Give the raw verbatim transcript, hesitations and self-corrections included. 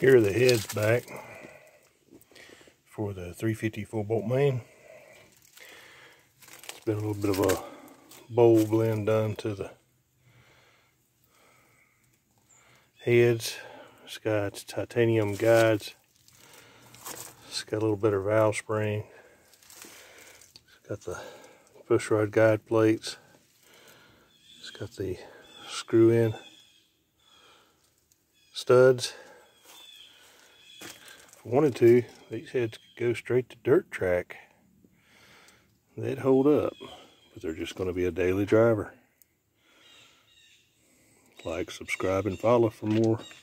Here are the heads back for the three fifty four bolt main. It's been a little bit of a bowl blend done to the heads. It's got titanium guides. It's got a little bit of valve spring. It's got the push rod guide plates. It's got the screw in studs. If I wanted to, these heads could go straight to dirt track. They'd hold up, but they're just going to be a daily driver. Like, subscribe, and follow for more